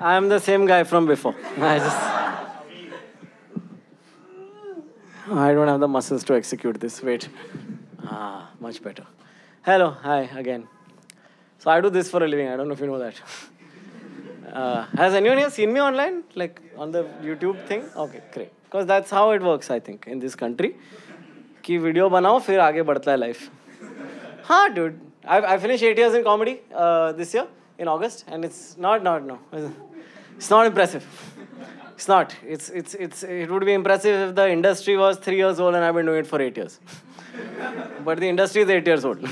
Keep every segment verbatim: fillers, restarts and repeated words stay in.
I am the same guy from before. I just... I don't have the muscles to execute this. Wait. Ah, much better. Hello. Hi again. So I do this for a living. I don't know if you know that. Uh, has anyone here seen me online? Like on the YouTube thing? Okay, great. Because that's how it works, I think, in this country. कि video बनाओ फिर आगे बढ़ता है life. Huh, dude. I I finished eight years in comedy uh, this year in August, and it's not not no. It's not impressive. It's not. It's it's it's it would be impressive if the industry was three years old and I've been doing it for eight years. But the industry is eight years old.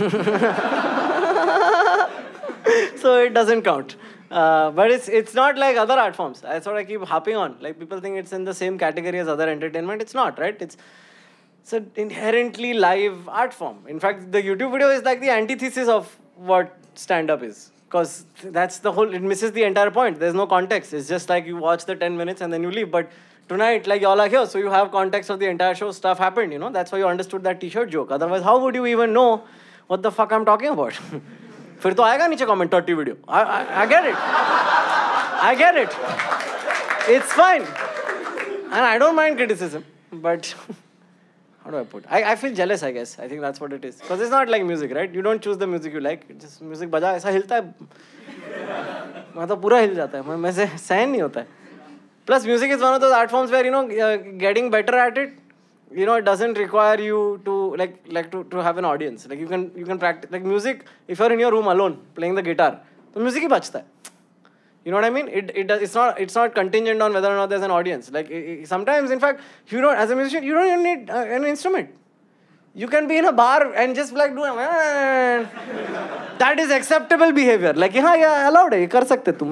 So it doesn't count. Uh, but it's it's not like other art forms. That's what I keep harping on. Like people think it's in the same category as other entertainment. It's not, right? It's it's an inherently live art form. In fact, the YouTube video is like the antithesis of what stand-up is. Because that's the whole, it misses the entire point. There's no context. It's just like you watch the ten minutes and then you leave. But tonight, like y'all are here, so you have context of the entire show. Stuff happened, you know. That's why you understood that t-shirt joke. Otherwise, how would you even know what the fuck I'm talking about? फिर तो आएगा नीचे comment dirty video. I, I, I get it. I get it. It's fine. And I don't mind criticism. But how do I put it? I, I feel jealous, I guess. I think that's what it is. Because it's not like music, right? You don't choose the music you like. It's just music बजा ऐसा हिलता है. मैं तो पूरा हिल जाता है. मैं से सहन नहीं होता है. Plus, music is one of those art forms where, you know, uh, getting better at it, you know, it doesn't require you to like like to, to have an audience. Like you can you can practice like music. If you're in your room alone playing the guitar, तो music ही बजता है. You know what I mean? It it does. It's not it's not contingent on whether or not there's an audience. Like it, it, sometimes, in fact, you don't as a musician you don't even need uh, an instrument. You can be in a bar and just like do uh, that is acceptable behavior. Like yeah yeah allowed है, कर सकते तुम.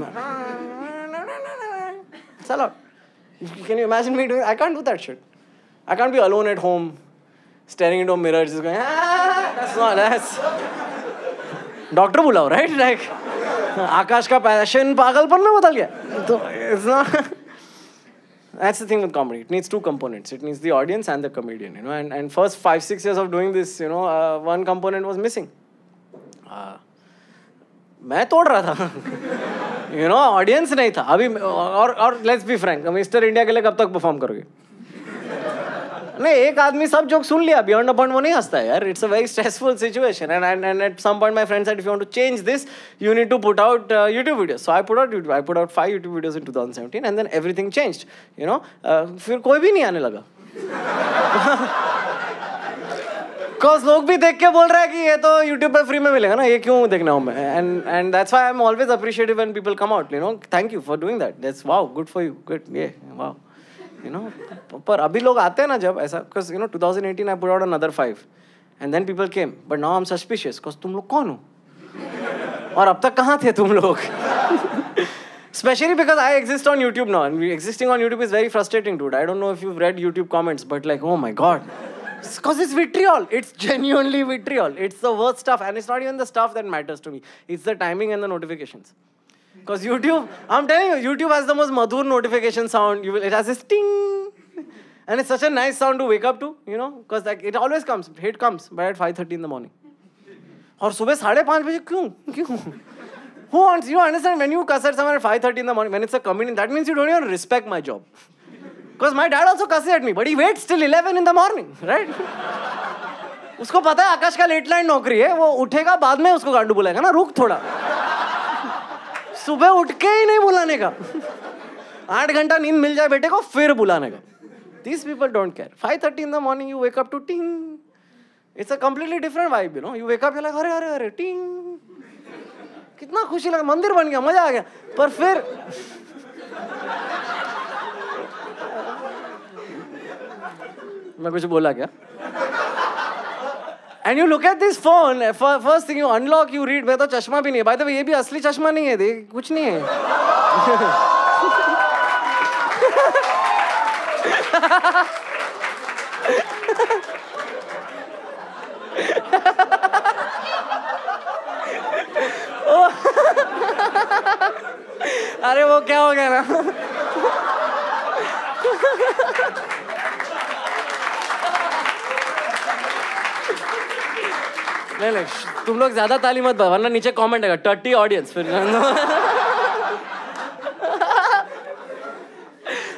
It's allowed. Can you imagine me doing? I can't do that shit. I can't be alone at home, staring into a mirror, just going, ah, that's not, that's... Doctor बुलाओ, right? Like, आकाश का passion पागलपन में बदल गया. So, it's not... That's the thing with comedy. It needs two components. It needs the audience and the comedian, you know. And, and first five, six years of doing this, you know, uh, one component was missing. Uh, मैं तोड़ रहा था. You know, audience नहीं था. अभी, और, और let's be frank, mister India के लिए कब तक perform करोगे? नहीं एक आदमी सब जोक सुन लिया beyond a point वो नहीं हंसता है यार. It's a very stressful situation and, and and at some point my friend said if you want to change this you need to put out uh, YouTube videos. So I put out YouTube. I put out five YouTube videos in twenty seventeen and then everything changed. You know, uh, फिर कोई भी नहीं आने लगा. Cause लोग भी देख के बोल रहा है कि ये तो YouTube पे फ्री में मिलेगा ना ये क्यों देखना हूँ मैं. And and that's why I'm always appreciative when people come out. You know, thank you for doing that. That's wow, good for you. Good, yeah, wow. You know, पर अभी लोग आते हैं ना जब ऐसा, because you know twenty eighteen I put out another five, and then people came, but now I'm suspicious, because तुम लोग कौन हो? और अब तक कहाँ थे तुम लोग? Especially because I exist on YouTube now, and existing on YouTube is very frustrating, dude. I don't know if you've read YouTube comments, but like, oh my god, because it's vitriol. It's genuinely vitriol. It's the worst stuff, and it's not even the stuff that matters to me. It's the timing and the notifications. Because YouTube, I'm telling you, YouTube has the most madhur notification sound. You will, it has this ting. And it's such a nice sound to wake up to, you know. Because like, it always comes. Hate comes, but at five thirty in the morning. और सुबह साढ़े पाँच बजे क्यों? क्यों? Who wants, you understand, when you cuss at someone at five thirty in the morning, when it's a comedian, that means you don't even respect my job. Because my dad also cusses at me, but he waits till eleven in the morning, right? उसको पता है आकाश का late line नौकरी है, वो उठेगा बाद में उसको गांडू बुलाएगा ना, रुक थोड़ा. सुबह उठ के ही नहीं बुलाने का. आठ घंटा नींद मिल जाए बेटे को फिर बुलाने का. These people don't care. five thirty in the morning you wake up to ting. It's a completely different vibe, you know. You wake up, you're like, अरे अरे अरे ting. कितना खुशी लगा, मंदिर बन गया, मजा आ गया. पर फिर मैं कुछ बोला क्या? And you look at this phone, first thing you unlock, you read, मैं तो चश्मा भी नहीं है. By the way, ये भी असली चश्मा नहीं है, देख, कुछ नहीं है. अरे वो क्या हो गया ना? नहीं नहीं तुम लोग ज्यादा ताली मत बजा वरना नीचे कमेंट आएगा टट्टी ऑडियंस फिर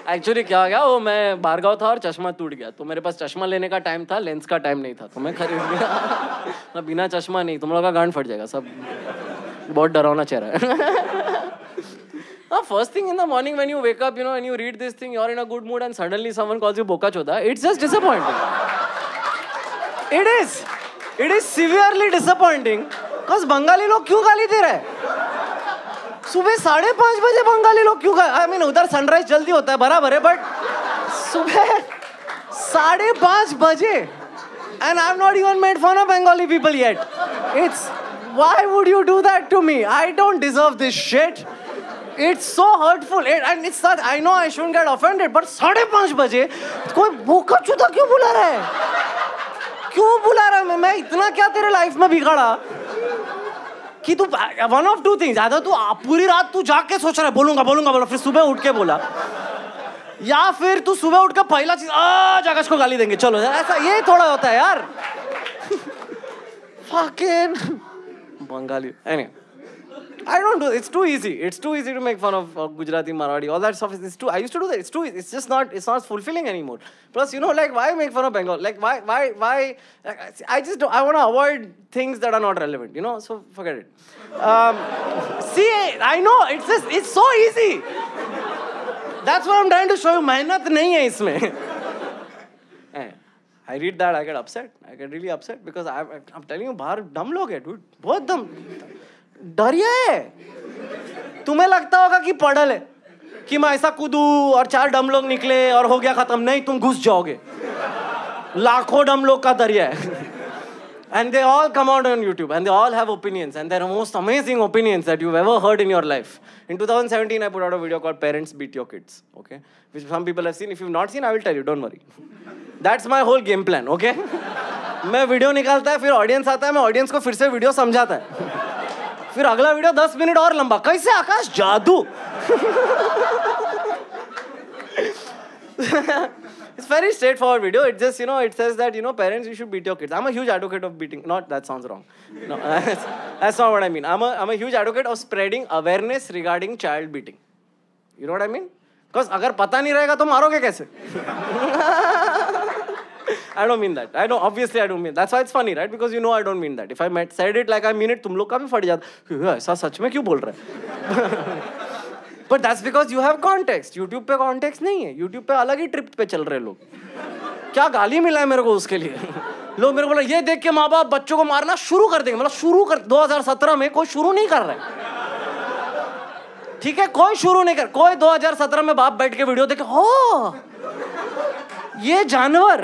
एक्चुअली क्या हो गया, वो मैं बारगांव था और चश्मा टूट गया, तो मेरे पास चश्मा लेने का टाइम था, लेंस का टाइम नहीं था, तो मैं खरीद गया। मैं बिना चश्मा नहीं, तुम लोग का गांड फट जाएगा सब। बहुत डरावना चेहरा है। Uh, first thing in the morning when you wake up, you know, and you read this thing, you're in a good mood and suddenly someone calls you boka choda. It's just disappointing. It is. It is severely disappointing. Because Bengali लोग क्यों गाली दे रहे हैं? सुबह साढ़े पाँच बजे बंगाली लोग क्यों गाली? I mean, उधर सनराइज जल्दी होता है, बराबर है, but सुबह साढ़े पाँच बजे. And I've not even made fun of Bengali people yet. It's, why would you do that to me? I don't deserve this shit. It's so hurtful, it, and it's such. I know I shouldn't get offended, but साढ़े पाँच बजे कोई बोका चुदा क्यों बुला रहा है? क्यों बुला रहा है? मैं मैं इतना क्या तेरे लाइफ में बिगाड़ा कि तू one of two things, ज़्यादा तू पूरी रात तू जाग के सोच रहा है बोलूँगा बोलूँगा बोलो, फिर सुबह उठ के बोला, या फिर तू सुबह उठ के पहला चीज आ जाकर इसको गाली देंगे, चलो ऐसा ये थोड़ा होता है यार। Fucking Bengali. Anyway. I don't do it. It's too easy. It's too easy to make fun of uh, Gujarati, Marathi, all that stuff. It's too. I used to do that. It's too. It's just not. It's not fulfilling anymore. Plus, you know, like why make fun of Bengal? Like why, why, why? Like, I just don't. I want to avoid things that are not relevant. You know. So forget it. Um, see, I know. It's just. It's so easy. That's what I'm trying to show you. मेहनत नहीं है इसमें. I read that. I get upset. I get really upset because I, I'm telling you, बाहर dumb लोग हैं, dude. बहुत dumb. डरिया है। तुम्हें लगता होगा कि पढ़ल है, कि मैं ऐसा कूदू और चार डम लोग निकले और हो गया खत्म। नहीं, तुम घुस जाओगे। लाखों डम लोग का दरिया है। And they all come out on YouTube and they all have opinions and they're the most amazing opinions that you've ever heard in your life. In two thousand seventeen, I put out a video called Parents Beat Your Kids, okay? Which some people have seen. If you've not seen, I will tell you, don't worry. That's my whole game plan, okay? मैं video निकालता है, फिर audience आता है, मैं audience को फिर से वीडियो समझाता है। फिर अगला वीडियो दस मिनट और लंबा, कैसे आकाश जादू। It's very straightforward video. It just, you know, it says that, you know, parents, you should beat your kids. I'm a huge advocate of beating. Not, that sounds wrong. No, that's, that's not what I mean. I'm a, I'm a huge advocate of spreading awareness regarding child beating. You know what I mean? Because अगर पता नहीं रहेगा तो मारोगे कैसे? I don't mean that. I don't. Obviously, I don't mean. That's why it's funny, right? Because you know I don't mean that. If I met, said it like I mean it, तुम लोग का भी फट जाता। ऐसा सच में क्यों बोल रहा है? But that's because you have context. YouTube पे context नहीं है. YouTube पे अलग ही ट्रिप पे चल रहे लोग. क्या गाली मिला है मेरे को उसके लिए? लोग मेरे को बोला ये देख के माँ बाप बच्चों को मारना शुरू कर देंगे। मतलब शुरू कर दो हज़ार सत्रह में कोई शुरू नहीं कर रहा है। ठीक है, कोई शुरू नहीं कर, कोई दो हज़ार सत्रह में बाप बैठ के वीडियो देखे, हो ये जानवर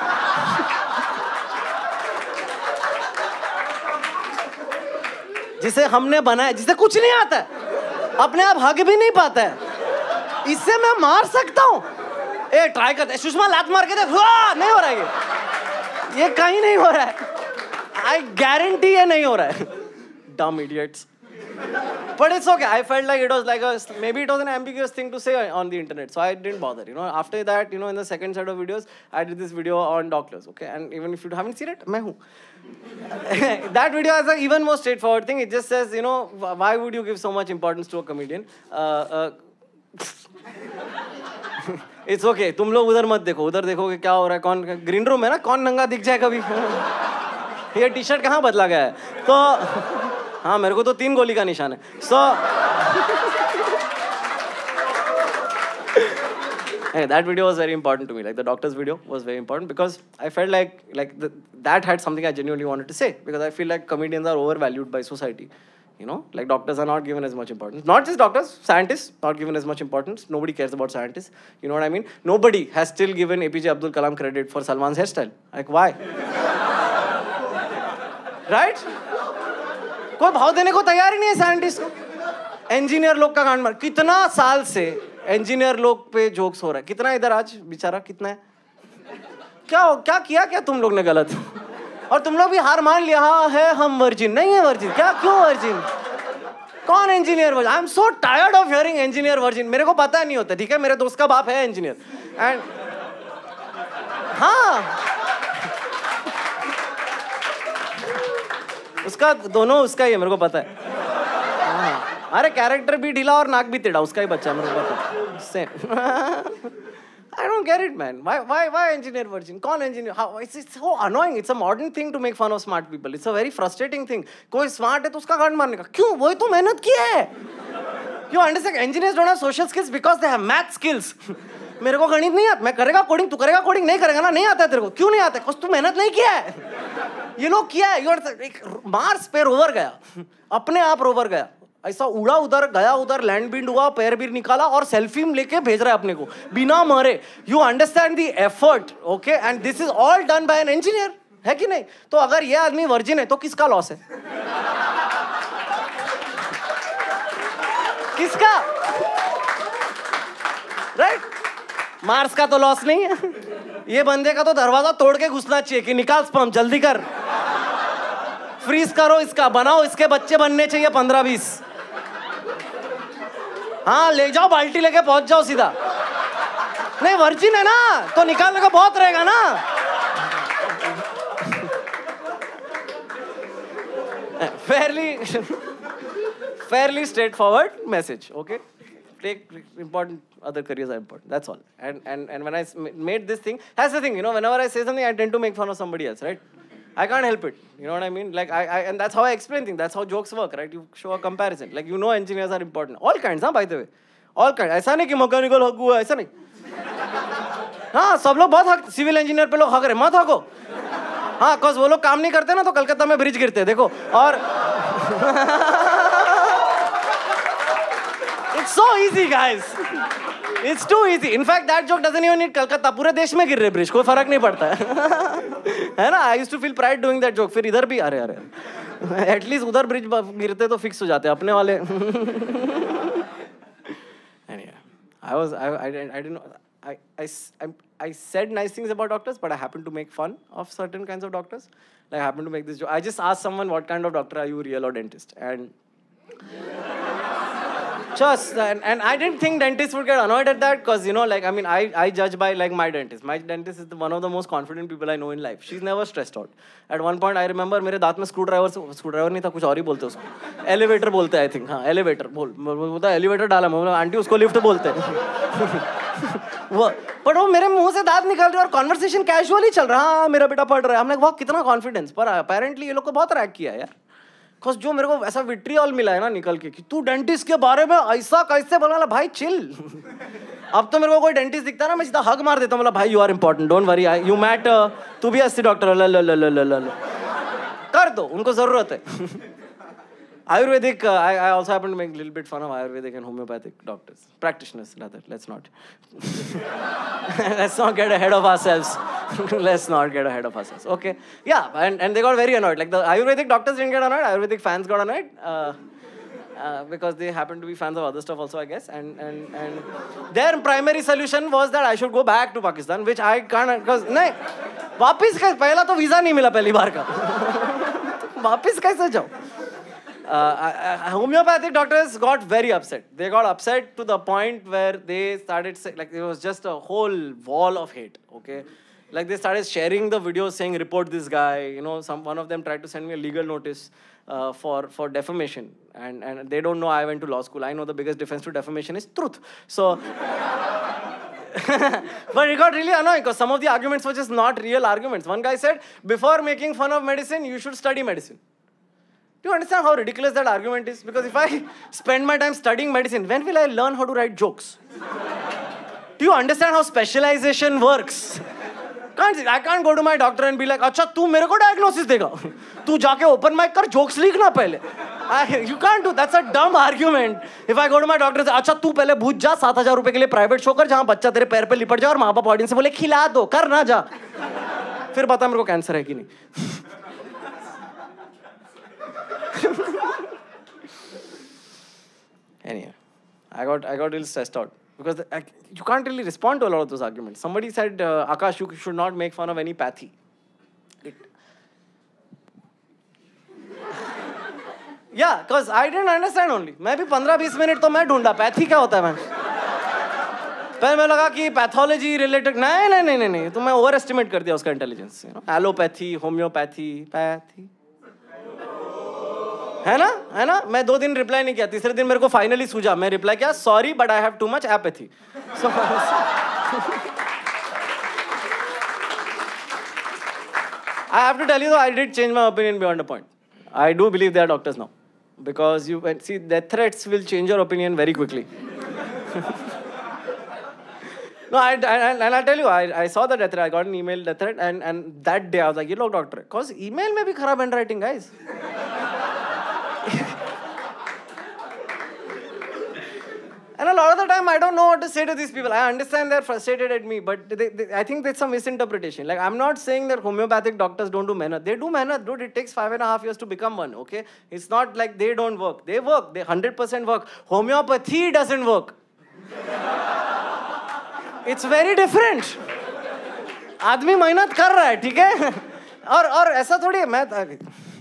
जिसे हमने बनाया, जिसे कुछ नहीं आता है, अपने आप हग भी नहीं पाता है, इससे मैं मार सकता हूं। ए ट्राई करते, सुषमा लात मार के देख, नहीं हो रहा है ये, ये कहीं नहीं हो रहा है। आई गारंटी ये नहीं हो रहा है। Dumb idiots. But it's okay. I felt like it was like a, maybe it was an ambiguous thing to say on the internet, so I didn't bother. You know, after that, you know, in the second set of videos, I did this video on doctors. Okay, and even if you haven't seen it, मैं हूँ. That video has an even more straightforward thing. It just says, you know, why would you give so much importance to a comedian? Uh, uh, It's okay. तुम लोग उधर मत देखो, उधर देखोगे क्या हो रहा है, कौन ग्रीन रूम है ना, कौन नंगा दिख जाए कभी। ये टी शर्ट कहाँ बदला गया है? तो हाँ, मेरे को तो तीन गोली का निशान है। So hey, that video was very important to me. Like the doctor's video was very important because I felt like like the, that had something I genuinely wanted to say, because I feel like comedians are overvalued by society. You know, like doctors are not given as much importance. Not just doctors, scientists not given as much importance. Nobody cares about scientists. You know what I mean? Nobody has still given A P J Abdul Kalam credit for Salman's hairstyle. Like why? Right? कोई भाव देने को तैयार ही नहीं है scientist को। Engineer लोग का कांड मार, कितना साल से इंजीनियर लोग पे जोक्स हो रहा है, कितना इधर आज बेचारा कितना है, क्या हो, क्या किया क्या तुम लोग ने गलत? और तुम लोग भी हार मान लिया, हाँ है हम वर्जिन, नहीं है वर्जिन, क्या क्यों वर्जिन, कौन engineer version? I am so tired of hearing engineer version. मेरे को पता नहीं होता, ठीक है, मेरे दोस्त का बाप है इंजीनियर एंड हाँ उसका दोनों उसका ही है, मेरे को पता है। हाँ अरे कैरेक्टर भी ढीला और नाक भी टेढ़ा, उसका ही बच्चा मेरे को पता। Same. I don't get it, man. Why, why, why engineer virgin? कौन engineer? How? It's, it's so annoying. It's a modern thing to make fun of smart people. It's a very frustrating thing. कोई smart है तो उसका गांड मारने का क्यों? वही तो मेहनत किया है. You understand? Engineers don't have social skills because they have math skills. मेरे को गणित नहीं आता. मैं करेगा कोडिंग, तू करेगा कोडिंग, नहीं करेगा ना, नहीं आता है तेरे को. क्यों नहीं आता? कुछ तू मेहनत नहीं किया है. ये लोग किया है. You are मार्स पे रोवर गया, अपने आप रोवर गया, ऐसा उड़ा उधर गया, उधर लैंड बिंड हुआ, पैर भी निकाला और सेल्फी लेके भेज रहा है अपने को बिना मरे. You understand the effort, okay? And this is all done by an engineer, है कि नहीं? तो अगर ये आदमी वर्जिन है तो किसका लॉस है? किसका? राइट? मार्स का तो लॉस नहीं है. ये बंदे का तो दरवाजा तोड़ के घुसना चाहिए कि निकाल स्पर्म, जल्दी कर, फ्रीज करो इसका, बनाओ, इसके बच्चे बनने चाहिए पंद्रह बीस. हाँ, ले जाओ, बाल्टी लेके पहुंच जाओ सीधा. नहीं, वर्जिन है ना तो निकालने का बहुत रहेगा ना. fairly fairly straightforward message, okay? Take important, other careers are important, that's all. And and and when I made this thing, that's the thing, you know, whenever I say something I tend to make fun of somebody else, right? I can't help it, you know what I mean? Like I, I and that's how I explain things, that's how jokes work, right? You show a comparison, like you know engineers are important, all kinds, huh, by the way, all kinds. ऐसा नहीं कि mechanical हक हुआ, ऐसा नहीं. हाँ, सब लोग बहुत हक, सिविल इंजीनियर पे लोग हक रहे, मत हको. हाँ, cause वो लोग काम नहीं करते ना तो कलकत्ता में ब्रिज गिरते, देखो. और it's so easy, guys. It's too easy. In fact, that joke doesn't even need Kolkata. पूरे देश में गिर रहे ब्रिज, कोई फर्क नहीं पड़ता है. है ना? I used to feel pride doing that joke. फिर इधर भी अरे अरे. At least उधर ब्रिज गिरते तो फिक्स हो जाते अपने वाले. Anyway, I was I I didn't I didn't know. I I I I said nice things about doctors, but I happened to make fun of certain kinds of doctors. Like I happened to make this joke. I just asked someone, "What kind of doctor are you, real or dentist?" And just and, and I didn't think dentists would get annoyed at that because, you know, like, I mean, I, I judge by like my dentist. My dentist is the, one of the most confident people I know in life. She's never stressed out. At one point, I remember मेरे दांत में screwdriver screwdriver नहीं था, कुछ और ही बोलते उसको. Elevator बोलते हैं, I think. हाँ, elevator बोल. बोलता elevator डाला, मैं बोला आंटी उसको lift बोलते हैं. वो पर वो मेरे मुंह से दांत निकल रहे और conversation casually चल रहा. हाँ, मेरा बेटा पढ़ रहा है. हमने वाह कितना confidence. पर apparently ये लोग को बहुत रैक किया यार. Cause जो मेरे को ऐसा विट्रियल मिला है ना निकल के कि तू डेंटिस्ट के बारे में ऐसा कैसे बोला, भाई चिल. अब तो मेरे को कोई डेंटिस्ट दिखता ना मैं सीधा हग मार देता हूँ, बोला भाई you are important, don't worry, you matter, तू भी अस्सी डॉक्टर, ल ल ल ल ल कर दो, उनको जरूरत है. Ayurvedic, uh, I, I also happen to make a little bit fun of Ayurvedic and homeopathic doctors, practitioners rather. Let's not, let's not get ahead of ourselves. Let's not get ahead of ourselves. Okay, yeah, and and they got very annoyed. Like the Ayurvedic doctors didn't get annoyed. Ayurvedic fans got annoyed uh, uh, because they happen to be fans of other stuff also, I guess. And and and their primary solution was that I should go back to Pakistan, which I can't because नहीं, वापिस कैसे? पहला तो visa नहीं मिला पहली बार का. वापिस कैसे जाओ? Uh, uh, homeopathic doctors got very upset. They got upset to the point where they started say, like it was just a whole wall of hate. Okay, like they started sharing the videos saying report this guy. You know, some one of them tried to send me a legal notice uh, for for defamation, and and they don't know I went to law school. I know the biggest defense to defamation is truth. So. But it got really annoying because some of the arguments were just not real arguments. One guy said, before making fun of medicine, you should study medicine. Do you understand how ridiculous that argument is? Because if I spend my time studying medicine, when will I learn how to write jokes? Do you understand how specialization works? Can't, I can't go to my doctor and be like, अच्छा तू मेरे को diagnosis देगा. तू जाके open mic कर jokes लिखना पहले. I, you can't do. That's a dumb argument. If I go to my doctor, say, अच्छा तू पहले भूत जा सात हजार रुपए के लिए private show कर जहाँ बच्चा तेरे पैर पे लिपट जाए और माँ बाप audience से बोले खिला दो, कर ना जा. फिर बता मेरे को कैंसर है कि नहीं. Anyway, I got I got really stressed out because the, I, you can't really respond to a lot of those arguments. Somebody said, uh, Akash, you should not make fun of any pathy. It, yeah, because I didn't understand only. मैं भी पंद्रह बीस minute तो मैं ढूंढा pathy क्या होता है मैं. पहले मैं लगा कि पैथोलॉजी रिलेटेड नहीं नहीं नहीं नहीं नहीं तो मैं ओवर एस्टिमेट कर दिया उसका इंटेलिजेंस. Allopathy, homeopathy, pathy. है ना है ना मैं दो दिन रिप्लाई नहीं किया, तीसरे दिन मेरे को फाइनली सूझा, मैं रिप्लाई किया, sorry but I have too much apathy. So I have to tell you though, I did change my opinion beyond a point. I do believe they are doctors now. Because you see, death threats will change your opinion very quickly. No, I, I, and I'll tell you, I, I saw the death threat, I got an email death threat, and, and that day I was like, you look doctor. Because email may be kharab handwriting, guys. And a lot of the time, I don't know what to say to these people. I understand they're frustrated at me, but they, they, I think there's some misinterpretation. Like, I'm not saying that homeopathic doctors don't do mehnat. They do mehnat, dude. It takes five and a half years to become one, okay? It's not like they don't work. They work. They one hundred percent work. Homeopathy doesn't work. It's very different. आदमी मेहनत कर रहा है, ठीक है? और और ऐसा थोड़ी है, मैं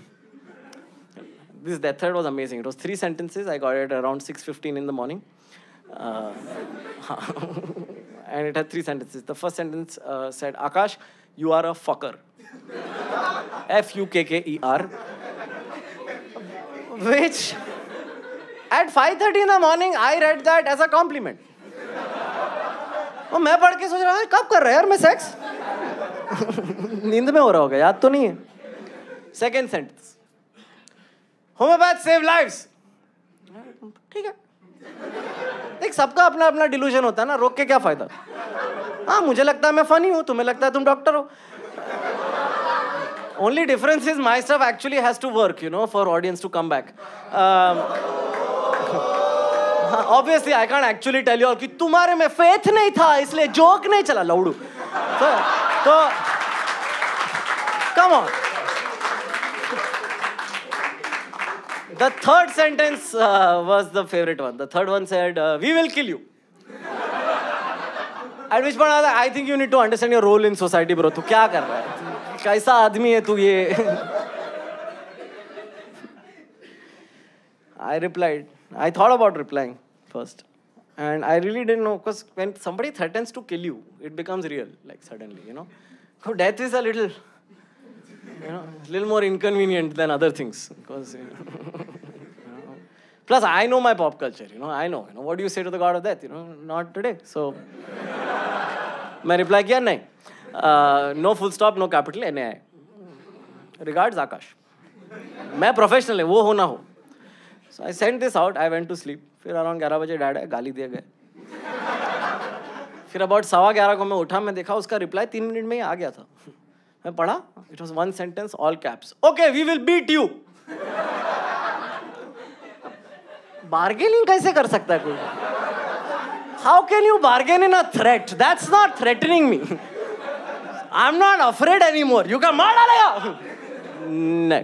This death threat was amazing. It was three sentences. I got it around six fifteen in the morning. Uh, and it had three sentences. The first sentence uh, said, Akash, you are a fucker. F U K K E R. Which, at five thirty in the morning, I read that as a compliment. और मैं पढ़ के सोच रहा हूँ कब कर रहा है यार मैं सेक्स नींद में हो रहा होगा, याद तो नहीं है. Second sentence. Homeopaths save lives. ठीक है. देख सबका अपना अपना डिल्यूजन होता है ना, रोक के क्या फायदा. हाँ मुझे लगता है मैं फनी हूँ, तुम्हें लगता है तुम डॉक्टर हो. Only difference is my stuff actually has to work, you know, for audience to come back. Um, obviously I can't actually tell you all कि तुम्हारे में faith नहीं था इसलिए joke नहीं चला लौड़ू. तो, तो come on. The third sentence uh, was the favorite one. The third one said, uh, we will kill you. At which point I was like, I think you need to understand your role in society, bro. तू क्या कर रहा है? कैसा आदमी है तू ये? I replied. I thought about replying first. And I really didn't know, because when somebody threatens to kill you, it becomes real, like suddenly, you know. So death is a little, you know, a little more inconvenient than other things. Because, you know, plus, I know my pop culture, you know, I know, you know, what do you say to the god of death, you know, not today. So, I reply kiya, nahi. Uh, no full stop, no capital, N A I. Regards, Akash. मैं professional है, वो हो ना हो. So I sent this out, I went to sleep. फिर around ग्यारह बजे dad है, गाली दिए गए. फिर about सवा ग्यारह को मैं उठा, मैं देखा उसका reply तीन मिनट में ही आ गया था. मैं पढ़ा, it was one sentence, all caps. Okay, we will beat you. Bargaining कैसे कर सकता है कोई? How can you bargain in a threat? That's not threatening me. I'm not afraid anymore. You can मार डालेगा. नहीं.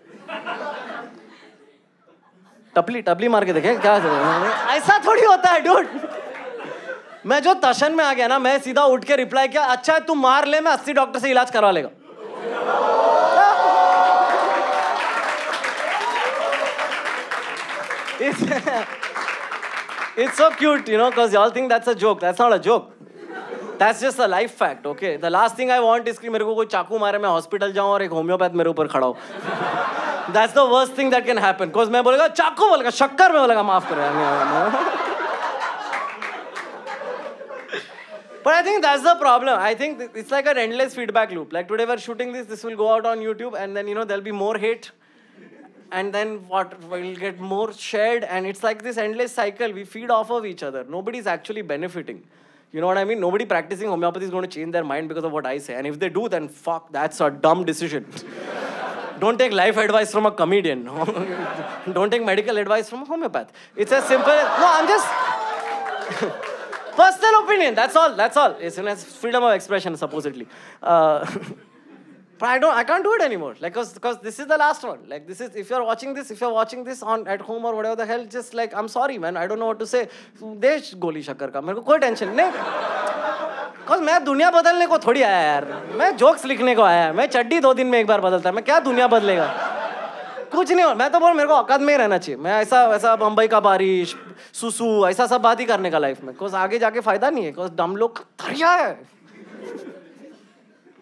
टपली टपली मार के देखे क्या? ऐसा थोड़ी होता है, dude. मैं जो तशन में आ गया ना, मैं सीधा उठ के रिप्लाई किया, अच्छा है तू मार ले, मैं अस्सी डॉक्टर से इलाज करवा लेगा. It's, it's so cute, you know, because y'all think that's a joke. That's not a joke. That's just a life fact, okay? The last thing I want is कि मेरे को कोई चाकू मारे, मैं हॉस्पिटल जाऊँ और एक होम्योपैथ मेरे ऊपर खड़ा हो. That's the worst thing that can happen. Because मैं बोलेगा चाकू बोलेगा, शक्कर में बोलेगा माफ करो. But I think that's the problem. I think it's like an endless feedback loop. Like today we're shooting this, this will go out on YouTube, and then, you know, there'll be more hate. And then what will get more shared, and it's like this endless cycle. We feed off of each other. Nobody's actually benefiting. You know what I mean? Nobody practicing homeopathy is going to change their mind because of what I say. And if they do, then fuck, that's a dumb decision. Don't take life advice from a comedian. Don't take medical advice from a homeopath. It's as simple as, no, I'm just... Personal opinion, that's all, that's all. It's, it's freedom of expression, supposedly. Uh, but I don't, I can't do it anymore. Like, cause, cause this is the last one. Like, this is, if you're watching this, if you're watching this on at home or whatever the hell, just like, I'm sorry, man, I don't know what to say. Desh goli shakkar ka, मेरे को कोई tension नहीं. Cause मैं दुनिया बदलने को थोड़ी आया यार. मैं jokes लिखने को आया. मैं चड्डी दो दिन में एक बार बदलता है. मैं क्या दुनिया बदलेगा? कुछ नहीं हो. मैं तो बोल मेरे को औकात में ही रहना चाहिए. मैं ऐसा ऐसा बम्बई का बारिश, सुसु, ऐसा सब बात ही करने का लाइफ में. Cause आगे जाके फायदा नहीं है. Cause डम लोग थरिया है.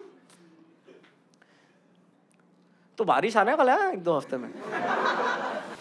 तो बारिश आने वाला है एक दो हफ्ते में.